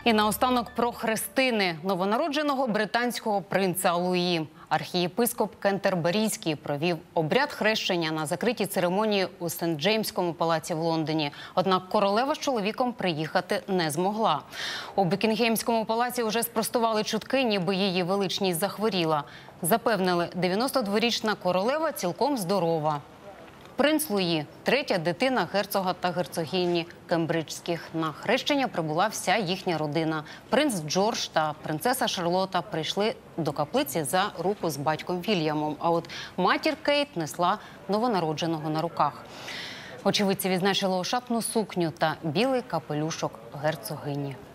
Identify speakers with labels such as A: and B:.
A: І наостанок про хрестини новонародженого британського принца Луї. Архієпископ Кентерберійський провів обряд хрещення на закритій церемонії у Сент-Джеймському палаці в Лондоні. Однак королева з чоловіком приїхати не змогла. У Бекінгемському палаці вже спростували чутки, ніби її величність захворіла. Запевнили, 92-річна королева цілком здорова. Принц Луї – третя дитина герцога та герцогині Кембриджських. На хрещення прибула вся їхня родина. Принц Джордж та принцеса Шарлота прийшли до каплиці за руку з батьком Вільямом. А от матір Кейт несла новонародженого на руках. Очевидці відзначили ошатну сукню та білий капелюшок герцогині.